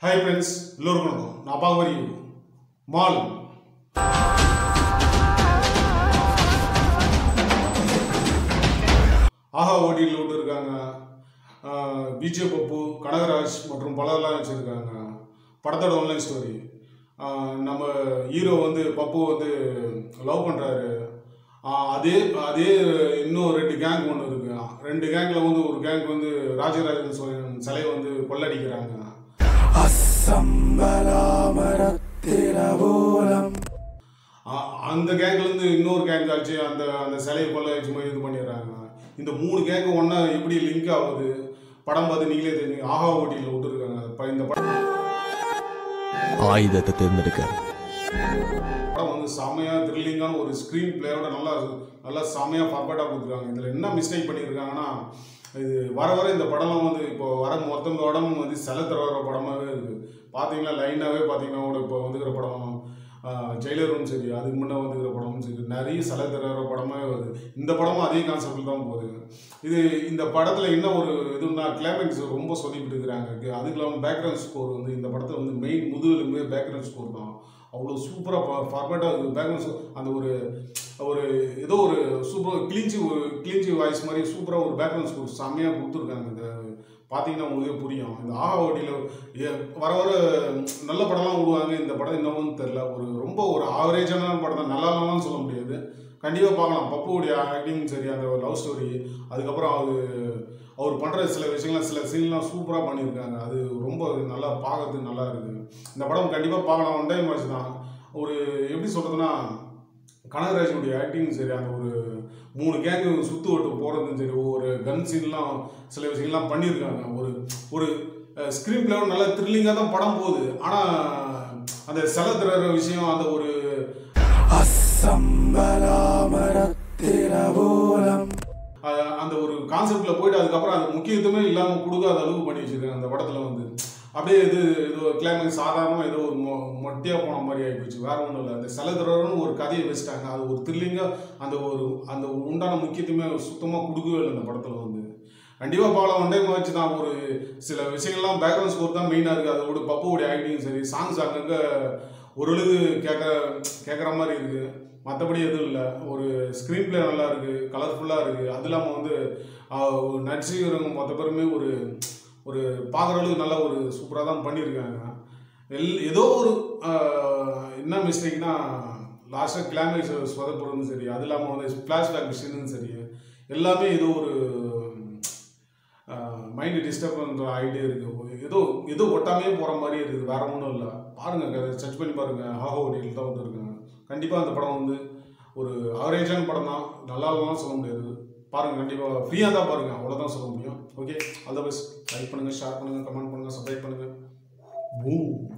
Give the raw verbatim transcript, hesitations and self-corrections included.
Hi friends, எல்லோருக்கும் நான் பாவரி mall ஆஹா ஓடியில் விட்டு இருக்காங்க. விஜய் பப்பு, கனகராஜ் மற்றும் பலர்லாம் வச்சிருக்காங்க. படத்தோட ஆன்லைன் ஸ்டோரி. நம்ம ஹீரோ வந்து பப்பு வந்து லவ் பண்ணுறாரு. அதே அதே இன்னும் ரெண்டு கேங் ஒன்று இருக்கு. ரெண்டு கேங்கில் வந்து ஒரு கேங் வந்து ராஜராஜன் சோழன் சிலையை வந்து கொள்ளடிக்கிறாங்க. அந்த கேங்க்லேருந்து இன்னொரு கேங் ஆச்சு அந்த அந்த சிலையை கொள்ள வச்சு மாதிரி இது பண்ணிடுறாங்க. இந்த மூணு கேங்கு ஒன்றா எப்படி லிங்க் ஆகுது படம் பார்த்து நீங்களே தெரிஞ்சு ஆஹா ஓட்டியில் விட்டுருக்காங்க. இந்த படம் ஆயுதத்தை தேர்ந்தெடுக்க படம் வந்து செமையாக த்ரில்லிங்கான ஒரு ஸ்க்ரீன் பிளேயோட நல்லா நல்லா செமையாக பர்ஃபெக்டாக கொடுத்துருக்காங்க. இதில் என்ன மிஸ்டேக் பண்ணியிருக்காங்கன்னா, இது வர வர இந்த படம்லாம் வந்து இப்போ வர மொத்தம் படமும் வந்து சில தர படமாகவே இருக்குது. பார்த்தீங்கன்னா லைனாகவே பார்த்தீங்கன்னா கூட இப்போ வந்துக்கிற படம் ஜெயிலரும் சரி, அதுக்கு முன்னே வந்துக்கிற படமும் சரி, நிறைய சில தர படமாகவே வருது. இந்த படமும் அதே கான்செப்டில் தான் போகுது. இது இந்த படத்தில் என்ன ஒரு இதுன்னா கிளைமேக்ஸ் ரொம்ப சொல்லிக்கிட்டு இருக்கிறாங்க. அதுக்கு இல்லாமல் பேக்ரவுண்ட் ஸ்கோர் வந்து இந்த படத்தில் வந்து மெயின் முதுகெலும்பே பேக்ரவுண்ட் ஸ்கோர் தான். அவ்வளோ சூப்பராக பர்ஃபெக்டாக இருக்குது பேக்ரவுண்ட். அந்த ஒரு ஒரு ஏதோ ஒரு சூப்பர் கிளீன்ச்சி ஒரு கிளீன்ச்சி வாய்ஸ் மாதிரி சூப்பராக ஒரு பேக்ரவுண்ட் ஸ்கோர் செம்மையாக கொடுத்துருக்காங்க. இந்த பார்த்தீங்கன்னா உங்களுக்கே புரியும். இந்த ஆஹா ஓட்டியில் வர வர நல்ல படம்லாம் விடுவாங்க. இந்த படம் என்னன்னு தெரில. ஒரு ரொம்ப ஒரு ஆவரேஜான படம் தான். நல்லா இல்லைன்னு சொல்ல முடியாது. கண்டிப்பாக பார்க்கலாம். பப்புவுடைய ஆக்டிங் சரி, அந்த லவ் ஸ்டோரி, அதுக்கப்புறம் அது அவர் பண்ணுற சில விஷயங்கள்லாம் சில சீன்லாம் சூப்பராக பண்ணியிருக்காங்க. அது ரொம்ப நல்லா பார்க்கறதுக்கு நல்லா இருக்குது. இந்த படம் கண்டிப்பாக பார்க்கலாம். ஒன் டைம் வாட்ச் தான். ஒரு எப்படி சொல்கிறதுனா, கனகராஜனுடைய ஆக்டிங் சரி, அந்த ஒரு மூணு கேங்கு சுற்று ஓட்டு போகிறதும் சரி, ஒரு கன் சீன்லாம் சில விஷயங்கள்லாம் பண்ணியிருக்காங்க. ஒரு ஒரு ஸ்க்ரீன் பிளேயோட நல்லா த்ரில்லிங்காக தான் படம் போகுது. ஆனால் அந்த சில தர விஷயம், அந்த ஒரு அந்த ஒரு கான்செப்டில் போயிட்டு அதுக்கப்புறம் அது முக்கியத்துவமே இல்லாமல் கொடுக்காத அளவுக்கு பண்ணி வச்சுருக்காங்க அந்த படத்தில். வந்து அப்படியே இது ஏதோ கிளைமேக்ஸ் சாதாரணமாக ஏதோ ஒரு மொ மொட்டையாக போன மாதிரி ஆகிப்போச்சு. வேறு ஒன்றும் இல்லை. அந்த சிலதரன்னு ஒரு கதையை வச்சுட்டாங்க. அது ஒரு த்ரில்லிங்காக அந்த ஒரு அந்த உண்டான முக்கியத்துவமே சுத்தமாக கொடுக்கவே இல்லை அந்த படத்தில். வந்து கண்டிப்பாக பார்க்கலாம். ஒன் டைம் வச்சு தான். ஒரு சில விஷயங்கள்லாம் பேக்ரவுண்ட் ஸ்கோர் தான் மெயினாக இருக்குது. அதோட பப்புவோடைய ஆக்டிங் சரி, சாங்ஸ் அங்கங்கே ஓரளவுக்கு கேட்க கேட்குற மாதிரி இருக்குது. மற்றபடி எதுவும் இல்லை. ஒரு ஸ்க்ரீன் பிளே நல்லா இருக்குது, கலர்ஃபுல்லாக இருக்குது. அது இல்லாமல் வந்து நடிச்சுக்கிறவங்க மொத்த பேருமே ஒரு ஒரு பார்க்குற அளவுக்கு நல்லா ஒரு சூப்பராக தான் பண்ணியிருக்காங்க. எல் ஏதோ ஒரு என்ன மிஸ்டேக்னா, லாஸ்ட்டாக கிளைமேக்ஸ் சொதப்படுறதும் சரி, அது இல்லாமல் வந்து ஃப்ளாஷ்பேக் விஷயமும் சரி, எல்லாமே ஏதோ ஒரு மைண்டு டிஸ்டர்ப் பண்ணுற ஆகிட்டே இருக்குது. ஏதோ ஏதோ ஒட்டாமே போகிற மாதிரி இருக்குது. வேறு ஒன்றும் இல்லை. பாருங்கள், சர்ச் பண்ணி பாருங்கள். ஆஹா ஓடியில் தான் வந்துருக்காங்க. கண்டிப்பாக அந்த படம் வந்து ஒரு ஆவரேஜான படம் தான். நல்லா இல்லைலாம் சொல்ல முடியாது. பாருங்கள், கண்டிப்பாக ஃப்ரீயாக தான் பாருங்கள். அவ்வளோதான் சொல்ல முடியும். Okay, all the best. Like பண்ணுங்கள், ஷேர் பண்ணுங்கள், கமெண்ட் பண்ணுங்கள், சப்ஸ்கிரைப் பண்ணுங்கள்.